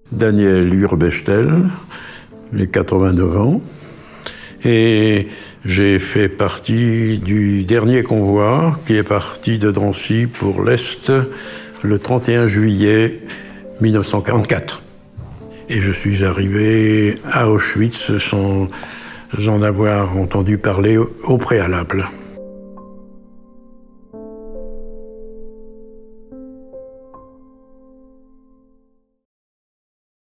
Daniel Hurbechtel, j'ai 89 ans, et j'ai fait partie du dernier convoi qui est parti de Drancy pour l'Est le 31 juillet 1944. Et je suis arrivé à Auschwitz sans en avoir entendu parler au préalable.